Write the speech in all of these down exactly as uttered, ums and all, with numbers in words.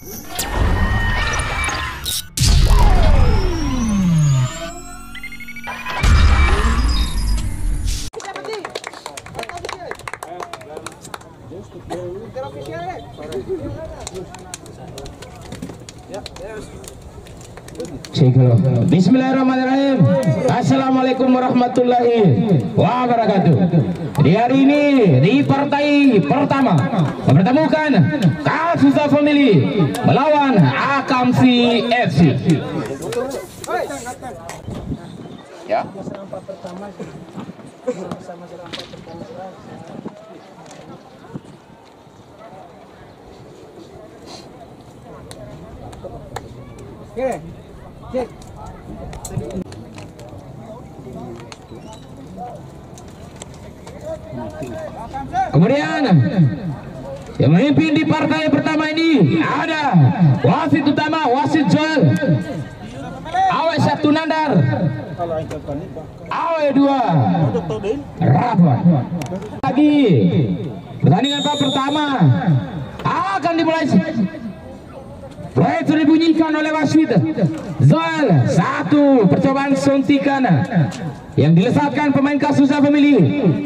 Bismillahirrahmanirrahim. Assalamualaikum warahmatullahi wabarakatuh. Di hari ini di partai pertama mempertemukan Kasusa Family melawan Akamsi F C. Ya. Oke. Cek. Kemudian yang memimpin di partai pertama ini ada wasit utama, wasit Joel, Awe satu Nandar, Awe dua Rafa. Lagi pertandingan pertama akan dimulai. Proyek dibunyikan oleh wasit Zoel, satu percobaan suntikan yang dilesatkan pemain Kasusa Family.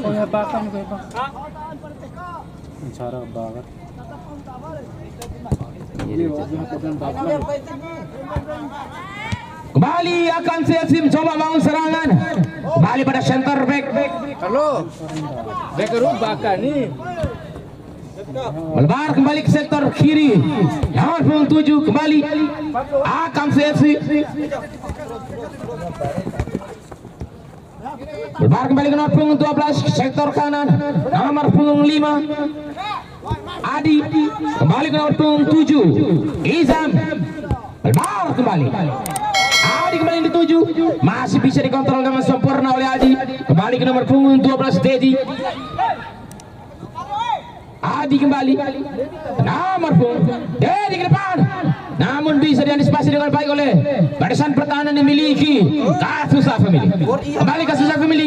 Kembali akan Siasim coba bangun serangan. Kembali pada center back. Halo. Back bahkan nih. Melebar kembali ke sektor kiri. Nomor punggung tujuh kembali Akam C F C. Melebar kembali ke nomor punggung dua belas sektor kanan. Nomor punggung lima Adi. Kembali ke nomor punggung tujuh Izam. Melebar kembali Adi kembali di tujuh. Masih bisa dikontrol dengan sempurna oleh Adi. Kembali ke nomor punggung dua belas Dedi. Adi kembali nomor punggung Dedi ke depan, namun bisa diantisipasi dengan baik oleh barisan pertahanan yang dimiliki Kasusa Family. Kembali Kasusa Family,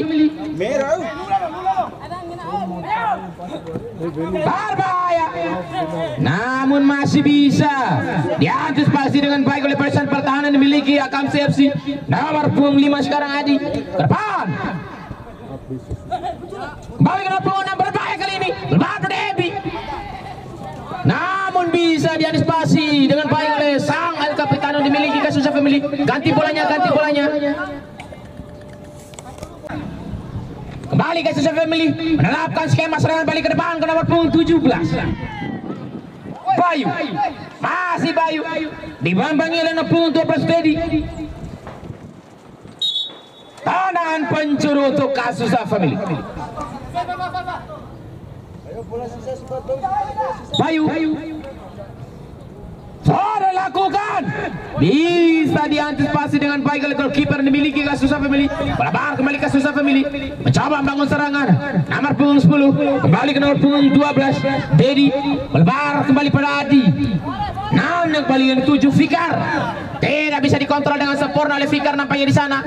berbahaya, namun masih bisa diantisipasi dengan baik oleh barisan pertahanan yang dimiliki Akam C F C. Nomor punggung lima sekarang Adi ke depan, kembali ke nomor punggung enam, berbahaya kali ini, berbahaya Debi, namun bisa diantisipasi dengan baik oleh sang El Capitano yang dimiliki Kasusa Family. Ganti bolanya, ganti bolanya, kembali Kasusa Family menerapkan skema serangan balik ke depan ke nomor punggung tujuh belas Bayu, masih Bayu dibambangi oleh nomor punggung dua belas Dedi. Tangan pencuru untuk Kasusa Family. Bayu sudah lakukan, bisa diantisipasi dengan baik oleh goalkeeper yang dimiliki Kasusa Family. Melebar kembali Kasusa Family mencoba membangun serangan. Nomor punggung sepuluh kembali ke nomor punggung dua belas Dedi. Melebar kembali pada Adi. Namun yang kembali yang tujuh Fikar tidak bisa dikontrol dengan sempurna oleh Fikar nampaknya di sana.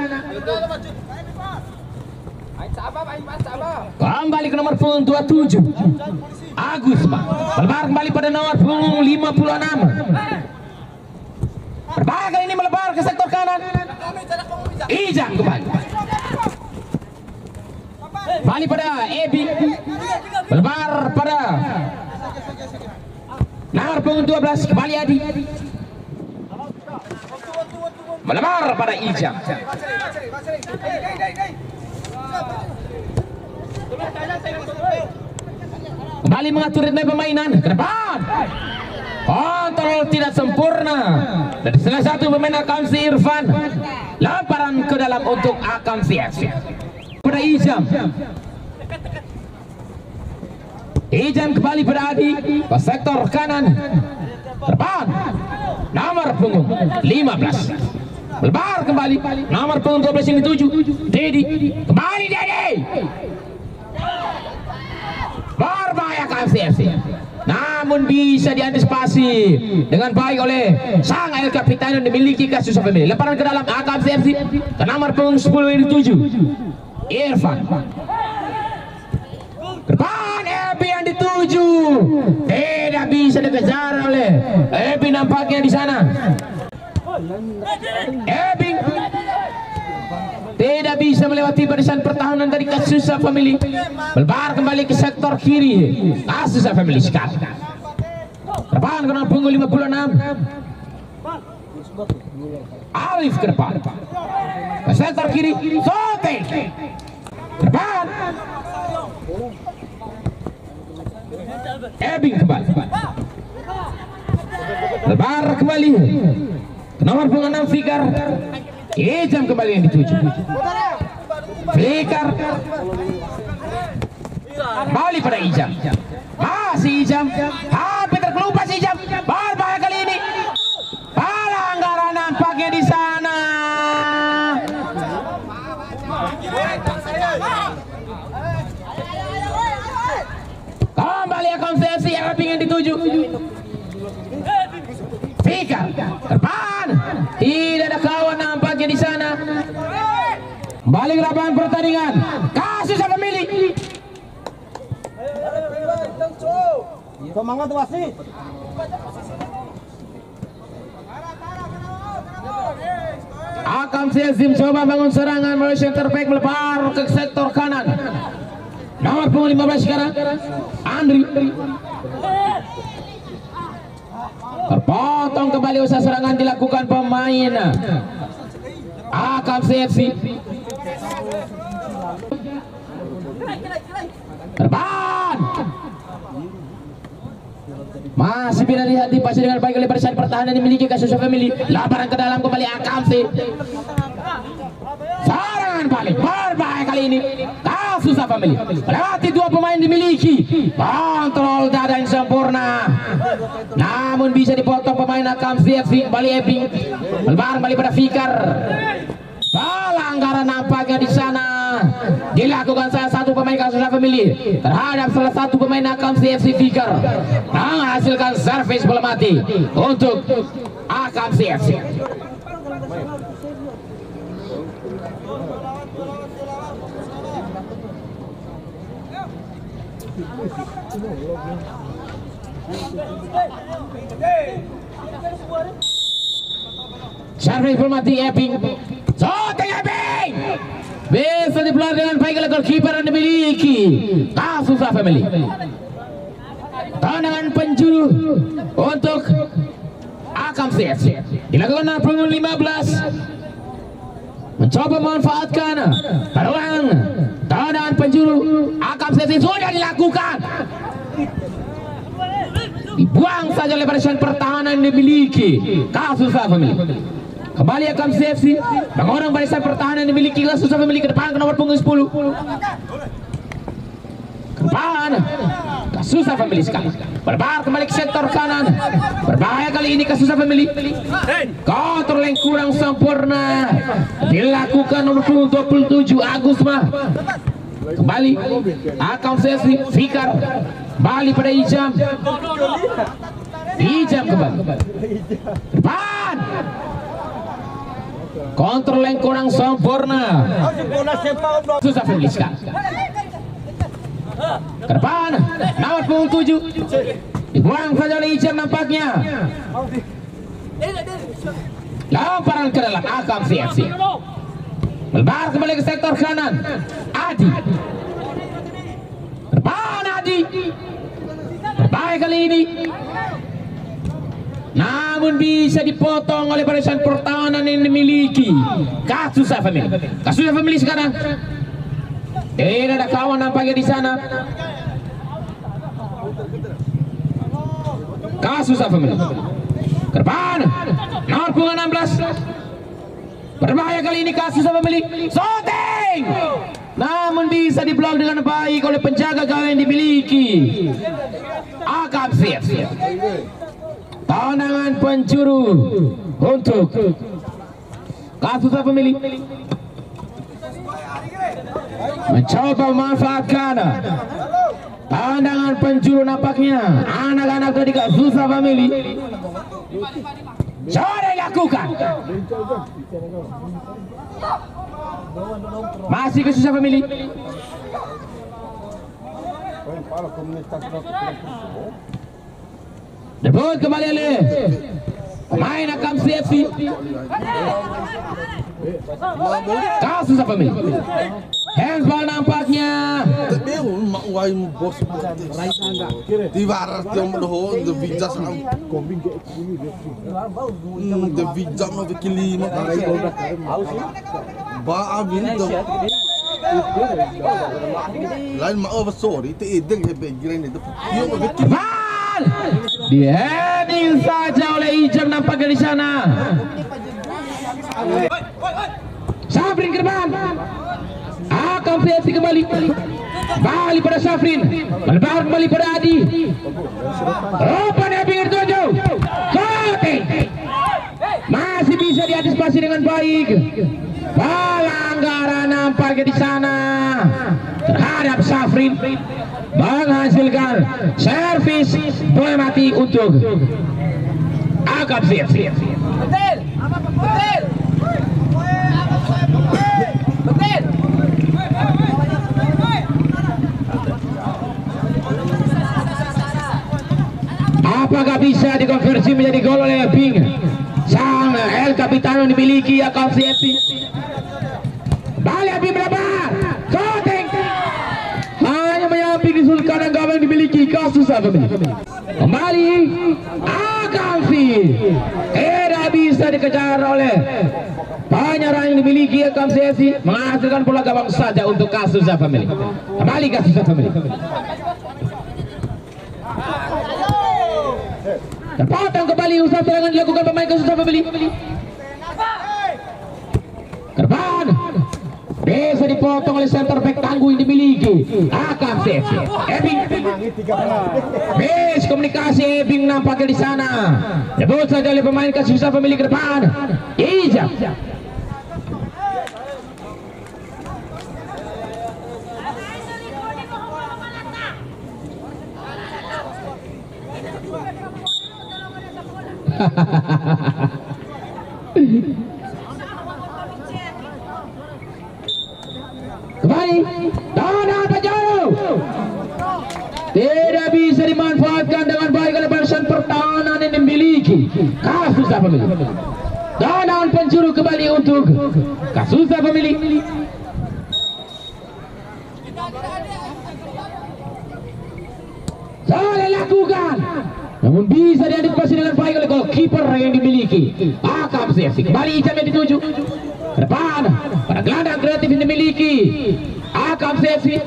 Kembali ke nomor punggung dua puluh tujuh Agus, melebar kembali pada nomor punggung lima puluh enam. Berbahaya kali ini, melebar ke sektor kanan. Ijang kembali. Kembali pada Ebi. Melebar pada nomor punggung dua belas kembali Adi. Melebar pada Ijang. Kembali mengatur ritme permainan ke depan. Kontrol tidak sempurna dari salah satu pemain Akamsi Irfan. Lemparan ke dalam untuk Akamsi F C. Pada Ijam. Ijam kembali pada Adi ke sektor kanan. Depan. Nomor punggung lima belas. Melebar kembali nomor punggung dua belas yang dituju Dedi. Kembali Dedi. Berbahaya K F C F C, namun bisa diantisipasi dengan baik oleh sang El Capitano yang dimiliki Kasusa Family. Lemparan ke dalam A K F C ke nomor punggung sepuluh yang dituju Irfan. Depan Ebi yang dituju tidak tidak bisa dikejar oleh Ebing nampaknya di sana. Ebing tidak bisa melewati barisan pertahanan dari Kasusa Family. Melebar kembali ke sektor kiri. Kasusa Family sekarang. Depan kena punggung lima puluh enam. Arif ke depan. Ke sektor kiri. Sote. Depan. Ebing kembali. Lebar kembali. Nomor punggung enam Fikar. Ijam kembali yang dituju. Fikar. Balik pada Ijam. Masih Ijam. Hampir terkelupas Ijam. Berbahaya kali ini. Pelanggaran nampaknya di sana. Kembali akan sesi Ebing yang dituju. Fikar depan, tidak ada kawan nampaknya di sana. Balik lapangan pertandingan. Kasus apa milik? Semangat wasit. Akan Sezim coba bangun serangan melalui center back melebar ke sektor kanan. Nomor punggung lima belas sekarang Andri. Terpotong kembali usaha serangan dilakukan pemain Akam C F C. Terbang. Masih bisa lihat di pasir dengan baik oleh barisan pertahanan dimiliki Kasusa Family. Laparan ke dalam kembali Akam C. Serangan balik berbahaya kali ini Kasusa Family. Melewati dua pemain dimiliki. Kontrol dada yang sempurna. Namun bisa dipotong pemain Akam C F C. Kembali Ebing. Melebar kembali pada Fikar. Pelanggaran nampaknya di sana dilakukan salah satu pemain Kasusa Family terhadap salah satu pemain Akam C F C Fikar, menghasilkan servis bola mati untuk Akam C F C. Servis bola mati Ebing. Shooting Ebing bisa dipelar dengan baik oleh goalkeeper yang dimiliki Kasusa Family. Tendangan penjuru untuk Akam C F C dilakukan oleh punggung lima belas, mencoba memanfaatkan peluang. Tendangan penjuru Akam C F C sudah dilakukan, dibuang saja oleh barisan pertahanan yang dimiliki Kasusa Family. Kembali Akam C F C mengorong barisan pertahanan yang dimiliki Kasusa Family ke depan ke nomor punggung sepuluh. Ke depan Kasusa Family sekali. Berbar kembali ke sektor kanan. Berbahaya kali ini Kasusa Family. Kontrol yang kurang sempurna dilakukan nomor punggung dua puluh tujuh Agus Mah. Kembali Akam C F C Fikar. Balik pada Ijam. Ijam kembali. Depan. Kontrol yang kurang sempurna. Susah Family sekarang. Ke depan, nomor punggung tujuh. Dibuang saja oleh Ijam nampaknya. Lamparan ke dalam Akam C F C. Melebar kembali ke sektor kanan. Adi. Ke depan Adi. Berbahaya kali ini. Namun bisa dipotong oleh barisan pertahanan yang dimiliki Kasusa Family. Kasusa Family sekarang tidak ada kawan nampaknya di sana. Kasusa Family. Ke depan nomor punggung enam belas. Berbahaya kali ini Kasusa Family. Shooting. Namun bisa diblok dengan baik oleh penjaga gawang yang dimiliki Akam C F C. Tendangan penjuru untuk Kasusa Family. Mencoba memanfaatkan tendangan penjuru nampaknya anak-anak dari Kasusa Family. Sudah dilakukan. Masih Kasusa Family. Rebut kembali oleh pemain Akamsi F C. Kasus apa ini? Handball nampaknya. Di barat yang berdoa, the vijay sam, the vijay mau dikili mau baabin tuh. Lain mau apa sorry, itu ideng hebat itu. Bal diheading saja oleh Ijam nampaknya di sana. Syafrin ke depan. Akan F C kembali. Balik pada Syafrin. Melebar kembali pada Adi. Rupanya pinggir tujuh. Shooting. Masih bisa diantisipasi dengan baik. Pelanggaran nampaknya di sana terhadap Syafrin, menghasilkan servis bola mati untuk Akam F C. Betul. Apa betul? Betul. Apakah bisa dikonversi menjadi gol oleh Bing? Sang El Capitano dimiliki Akam F C. Balik Bing berapa? Shooting. Hanya menyamping di sudut kanan gawang dimiliki kasus apa ini? Kembali Akam F C. Tidak bisa dikejar oleh penyerang yang dimiliki Akam F C, menghasilkan bola gawang saja untuk kasus apa ini? Kembali kasus apa ini? Terpotong kembali usaha serangan dilakukan pemain kasus apa ini? Kerban bisa dipotong oleh center back tangguh yang dimiliki Akam F C. Ebing bis komunikasi Ebing nampaknya di sana. Debut saja oleh pemain kasus pemilik ke depan. Ijam. Kembali Dana Pajaro tidak bisa dimanfaatkan dengan baik oleh barisan pertahanan yang dimiliki kasus pemilik. Dana penjuru kembali untuk kasus pemilik. Salah lakukan, namun bisa diantisipasi dengan baik oleh goalkeeper yang dimiliki Akam F C. Kembali Ijam yang dituju ke depan pada gelandang kreatif yang dimiliki Akam F C.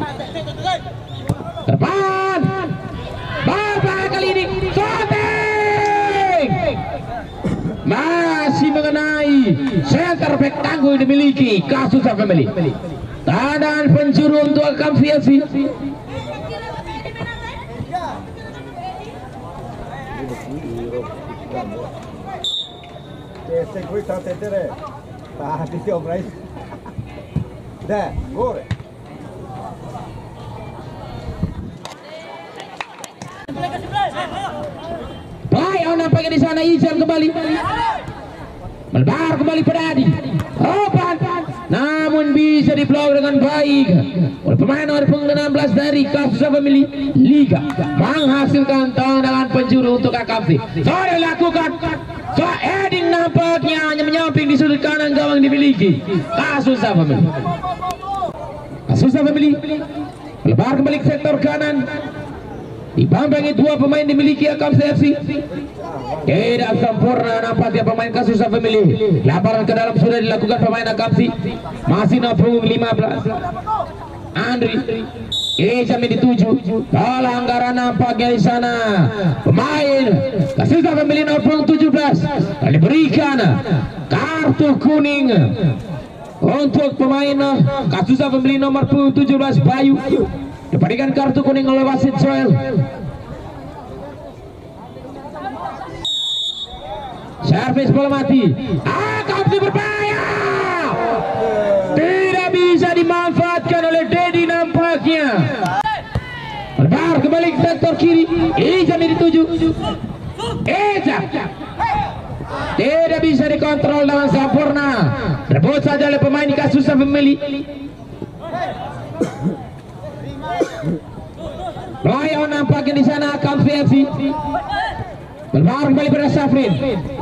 Ke depan bapak kali ini shooting masih mengenai center back tangguh yang dimiliki kasus family. Tandaan penjuru untuk Akam F C. Este कोई साथ देते रहे ताकि क्या प्राइस दे गोरे baik nampaknya di sana Ijam kembali melebar kembali pada Adi. Opan namun bisa diblok dengan baik oleh pemain nomor punggung enam belas dari kasus pemilik Liga, menghasilkan tendangan penjuru untuk Akam F C. Sudah lakukan so heading nampaknya hanya menyamping di sudut kanan gawang dimiliki kasus pemilik. Kasus pemilik melebar kembali ke sektor kanan, dibambangi dua pemain dimiliki Akam F C. Tidak sempurna nampaknya pemain kasus pemilik. Laparan ke dalam sudah dilakukan pemain Akam F C. Masih punggung lima belas. Andri Ijam dituju. Pelanggaran nampaknya di sana. Pemain kasus pemilik nomor punggung tujuh belas diberikan kartu kuning untuk pemain kasus pemilik nomor punggung tujuh belas Bayu. Diberikan kartu kuning oleh wasit Joel. Servis bola mati. Akam F C berbahaya. Tidak bisa dimanfaatkan oleh Dedi nampaknya. Lebar kembali ke sektor kiri. Ijam dituju. Ijam tidak bisa dikontrol dengan sempurna. Rebut saja oleh pemain kasus pemilik. Layak nampaknya di sana Akam F C. Melbar kembali pada Safrin.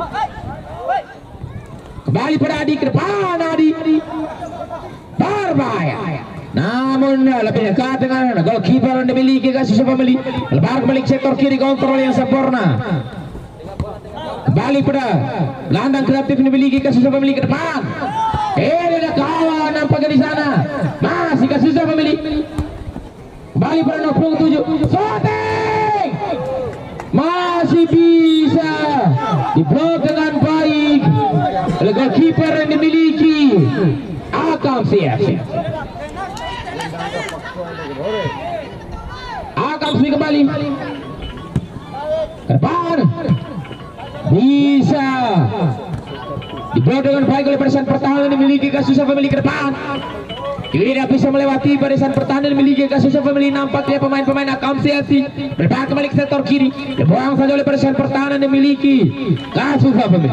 Kembali pada Adi, ke depan Adi. Berbahaya. Namun lebih dekat dengan goalkeeper yang dimiliki Kasus Family. Melbar kembali ke sektor kiri, kontrol yang sempurna. Kembali pada gelandang kreatif yang dimiliki Kasus Family ke depan. Eh, ada kawan nampaknya di sana. Masih Kasus Family. Kembali pada nomor punggung tujuh. Shooting! Masih bisa diblok dengan baik oleh goalkeeper yang dimiliki Akam C F C. Akam C F C kembali ke depan, bisa diblok dengan baik oleh barisan pertahanan yang dimiliki Kasus Family ke depan. Tidak bisa melewati barisan pertahanan memiliki Kasus Family. Nampaknya pemain-pemain Akam C F C berpihak kembali ke sektor kiri, dibuang saja oleh barisan pertahanan yang memiliki Kasus Family.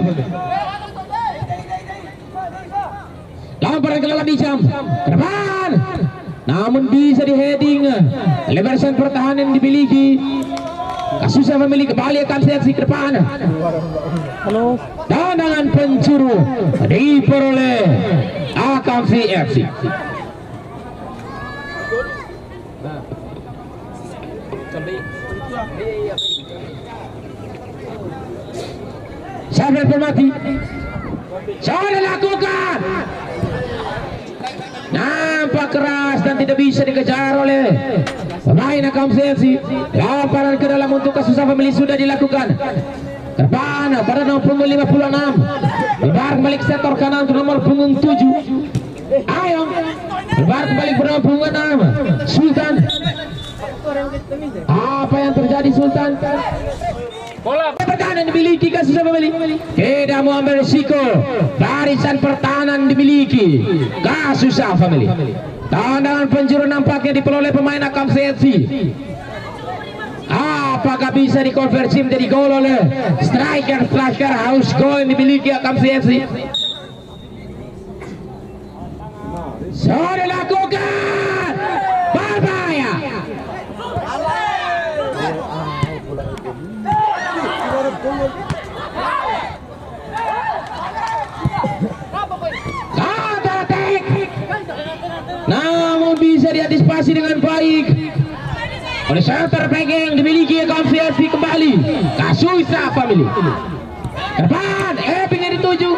Lamparan ke dalam jam ke depan, namun bisa diheading oleh barisan pertahanan yang dimiliki Kasus Family. Kembali Akam C F C ke depan. Tendangan pencuru diperoleh Akam C F C. Sampai bermati, sudah lakukan. Nampak keras dan tidak bisa dikejar oleh pemain Akam C F C. Lamparan ke dalam untuk Kasus Family sudah dilakukan. Depan pada nomor punggung lima puluh enam. Lebar kembali ke sektor kanan untuk nomor punggung tujuh. Ayo, lebar kembali ke nomor punggung enam. Sultan. Apa yang terjadi Sultan? Bola pertahanan dimiliki Kasus Family. Tidak mau ambil risiko. Barisan pertahanan dimiliki Kasus Family. Tendangan penjuru nampaknya diperoleh pemain Akam C F C. Apakah bisa dikonversi menjadi gol oleh striker striker house goal yang dimiliki Akam C F C? Sudah dilakukan. Berbahaya. Counter attack. Namun bisa diantisipasi dengan baik oleh center back yang dimiliki Akam C F C. Kembali Kasus Family. Depan, Epping yang dituju.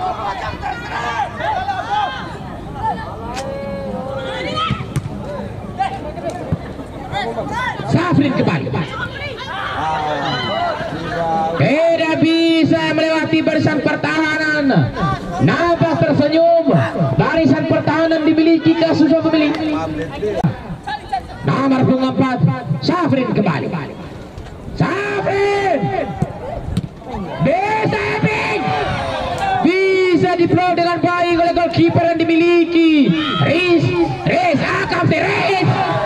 Safrin kembali. Tidak bisa melewati barisan pertahanan. Nafas tersenyum. Barisan pertahanan dimiliki Kasus Family. Nomor punggung empat, Safrin kembali. Safrin bisa Epping, bisa diblok dengan baik oleh goalkeeper yang dimiliki Riz. Riz Akam C Riz.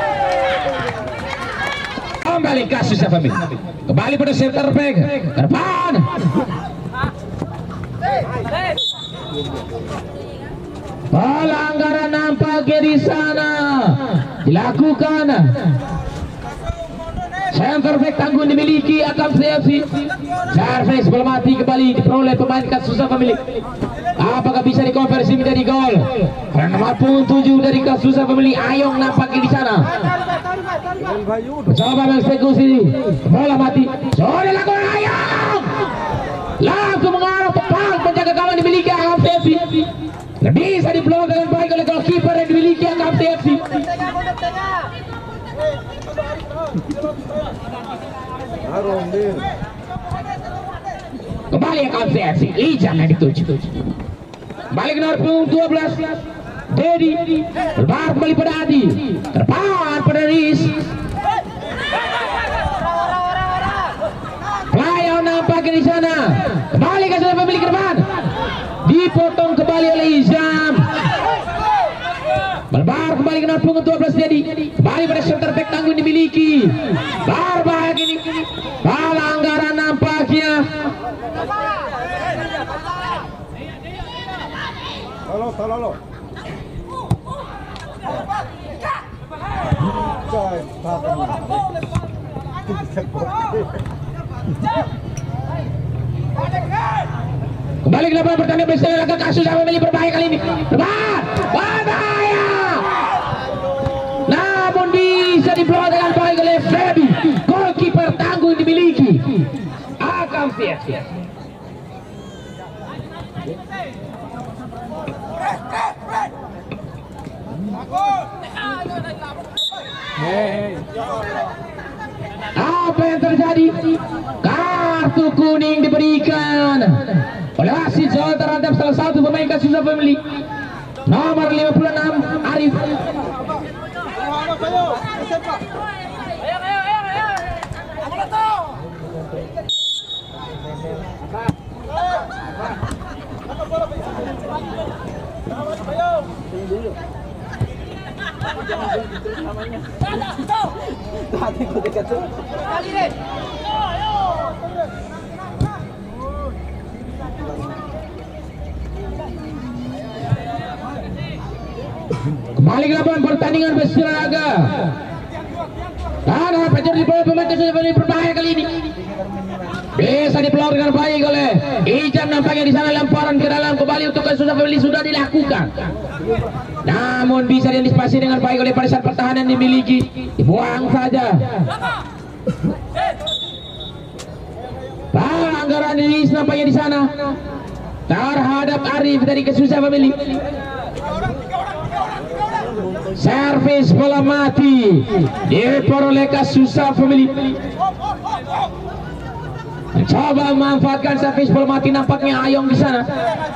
Kembali Kasus Family. Kembali pada center back ke depan. Pelanggaran nampaknya di sana dilakukan. Center back tangguh dimiliki Akam C F C. Service bola mati kembali diperoleh pemain Kasus Family. Apakah bisa dikonversi menjadi gol? Nomor punggung tujuh dari Kasus Family, Ayong nampaknya di sana. Coba mengeksekusi bola mati. Sudah dilakukan Ayong. Langsung mengarah tepat penjaga gawang dimiliki Akam C F C. Bisa diblok dengan baik oleh goalkeeper yang dimiliki Akam C F C. Kembali Akam C F C, Lijan yang dituju. Kembali ke nomor punggung dua belas, Dedi. Berbar kembali pada Adi. Terpawan pada Riz. Pelayan nampaknya di sana. Kembali ke sana pemilik ke depan. Dipotong kembali oleh Izam. Berbar kembali ke nomor punggung dua belas Dedi. Kembali pada center back tangguh dimiliki. Berbahaya ini. Pelanggaran nampaknya. Halo, halo, halo. Coy, Kembali ke lapangan pertandingan bersama laga kasus sama Meli berbahaya kali ini. Berbahaya. Berbahaya. Namun bisa dibawa dengan baik oleh Feby. Goalkeeper tangguh dimiliki Akam Feby. Apa yang terjadi? Kartu kuning diberikan oleh wasit terhadap salah satu pemain Kasusa Family, nomor lima puluh enam Arif. Kembali ke lapangan pertandingan berlaga. Dan apa yang di bawah pemain Kasusa Family berbahaya kali ini. Bisa dipelor dengan baik oleh Ijam, nampaknya di sana lemparan ke dalam kembali untuk Kasusa Family sudah dilakukan. Namun bisa diantisipasi dengan baik oleh barisan pertahanan dimiliki, dibuang saja. Pelanggaran ini nampaknya di sana terhadap Arif dari Kasusa Family. Servis bola mati diperoleh Kasusa Family. Coba memanfaatkan servis bola mati, nampaknya Ayong di sana.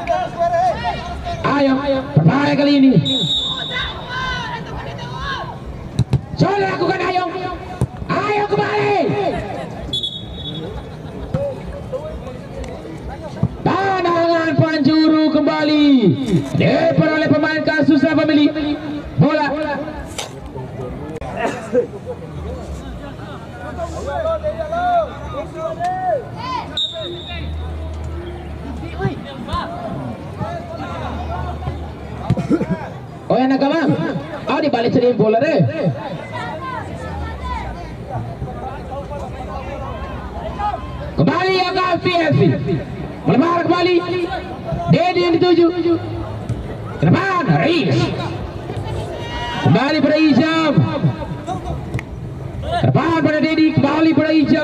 Ayong berbahaya kali ini. Coba lakukan Ayong. Ayong kembali. Tendangan penjuru kembali diperoleh pemain Kasusa Family. Bola. Oh ya nakama, oh di balik sedih bola deh. Kembali yang F F melebar kembali. Dedi yang dituju. Ke depan, Riz. Kembali pada Ijam. Ke depan pada Dedi, kembali pada Ijam.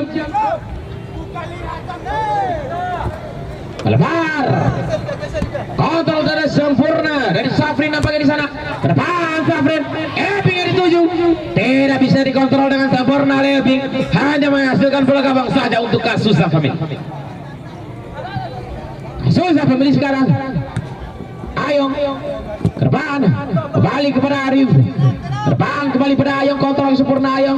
Melebar. Kontrol dari sempurna dari Safrin, nampaknya di sana. Ke depan Safrin, Ebing yang dituju. Tidak bisa dikontrol dengan sempurna oleh Ebing. Hanya menghasilkan bola gawang saja untuk Kasusa Family. Kasusa Family sekarang. Ayong ke depan, kembali kepada Arif. Ke depan kembali pada Ayong, kontrol sempurna Ayong.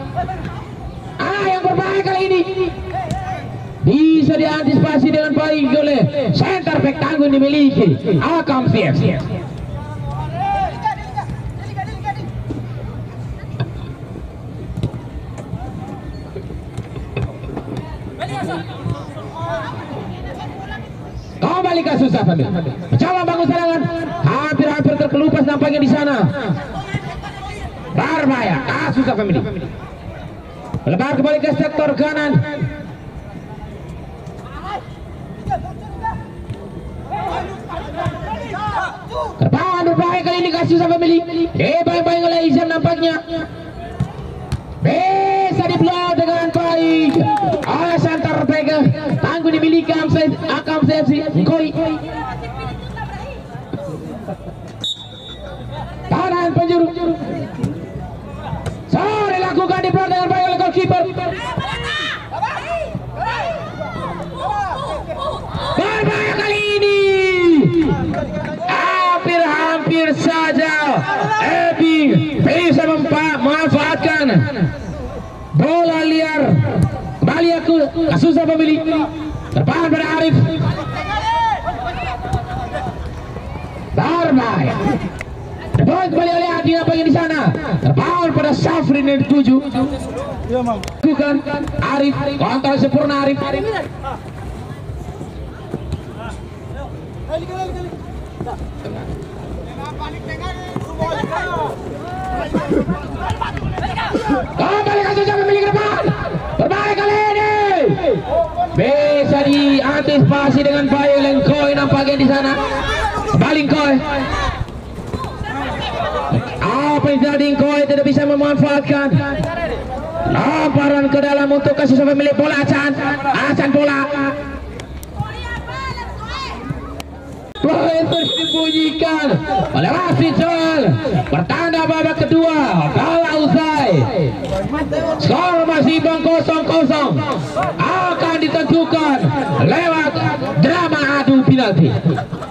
Ayong berbahaya kali ini. Bisa diantisipasi dengan baik oleh center back tangguh dimiliki Akam F F. Kembali Kasusa Family. Mencoba bangun serangan, hampir-hampir terkelupas nampaknya di sana. Berbahaya Kasusa Family. Lebar kembali ke sektor kanan. Terpahan berbahaya kali ini Kasusa Family. Dibayang-bayang oleh Izam nampaknya. Bisa diblok dengan baik oleh center back tangguh dimiliki Akam F C Koi. Tahan penjuru. Sorry lakukan diblok dengan baik oleh goalkeeper. Berbahaya kali ini. Hampir-hampir saja Ebing bisa memanfaatkan bola liar. Kembali aku Kasusa Family. Terpahan pada Arif. Berbahaya. Terpahan kembali oleh Adi nampaknya di sana. Terpahan pada Safrin yang dituju. Bukan Arif. Kontrol sempurna Arif. Kembali Kasusa Family ke depan. Berbahaya kali ini. Bisa diantisipasi dengan baik oleh Koi, nampaknya di sana. Baling Koi. Apa yang terjadi? Koi tidak bisa memanfaatkan. Lamparan ke dalam untuk kasih sampai milik bola Acan. Acan bola. Poin terus dibunyikan oleh wasit Joel. Pertanda babak kedua kalah usai. Skor masih imbang kosong kosong. Akan ditentukan lewat drama adu penalti.